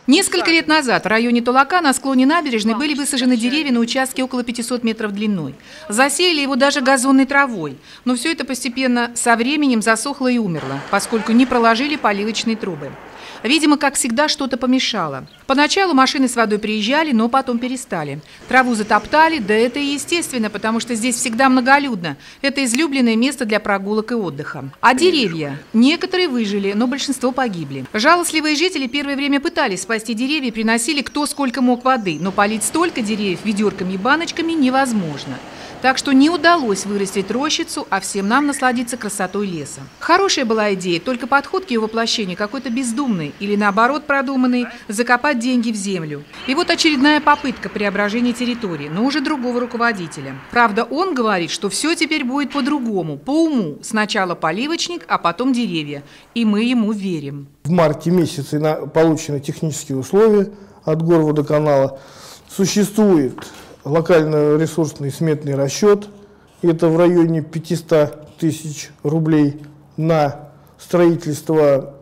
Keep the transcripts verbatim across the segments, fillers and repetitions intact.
Несколько лет назад в районе Тулака на склоне набережной были высажены деревья на участке около пятисот метров длиной. Засеяли его даже газонной травой. Но все это постепенно со временем засохло и умерло, поскольку не проложили поливочные трубы. Видимо, как всегда, что-то помешало. Поначалу машины с водой приезжали, но потом перестали. Траву затоптали, да это и естественно, потому что здесь всегда многолюдно. Это излюбленное место для прогулок и отдыха. А деревья? Некоторые выжили, но большинство погибли. Жалостливые жители первое время пытались спасти деревья, приносили кто сколько мог воды, но полить столько деревьев ведерками и баночками невозможно. Так что не удалось вырастить рощицу, а всем нам насладиться красотой леса. Хорошая была идея, только подход к ее воплощению какой-то бездумный или наоборот продуманный – закопать деньги в землю. И вот очередная попытка преображения территории, но уже другого руководителя. Правда, он говорит, что все теперь будет по-другому, по уму. Сначала поливочник, а потом деревья. И мы ему верим. В марте месяце получены технические условия от Горводоканала. Существует локально-ресурсный сметный расчет, это в районе пятисот тысяч рублей на строительство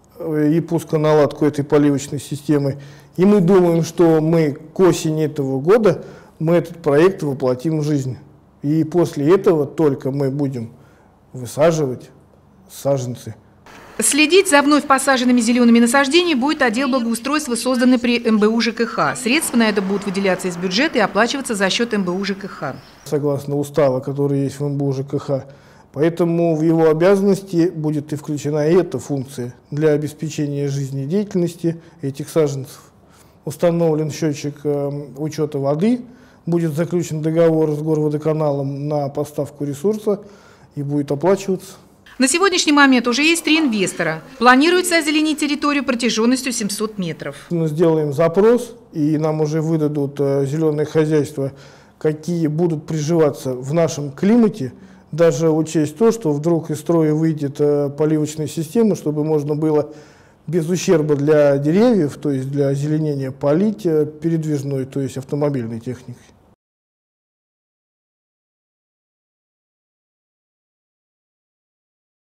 и пусконаладку этой поливочной системы. И мы думаем, что мы к осени этого года мы этот проект воплотим в жизнь. И после этого только мы будем высаживать саженцы. Следить за вновь посаженными зелеными насаждениями будет отдел благоустройства, созданный при эм бэ у жэ ка ха. Средства на это будут выделяться из бюджета и оплачиваться за счет эм бэ у жэ ка ха. Согласно устава, который есть в эм бэ у жэ ка ха. Поэтому в его обязанности будет и включена и эта функция для обеспечения жизнедеятельности этих саженцев. Установлен счетчик э, учета воды, будет заключен договор с Горводоканалом на поставку ресурса и будет оплачиваться. На сегодняшний момент уже есть три инвестора. Планируется озеленить территорию протяженностью семьсот метров. Мы сделаем запрос, и нам уже выдадут э, зеленые хозяйства, какие будут приживаться в нашем климате, даже учесть то, что вдруг из строя выйдет э, поливочная система, чтобы можно было без ущерба для деревьев, то есть для озеленения, полить э, передвижной, то есть автомобильной техникой.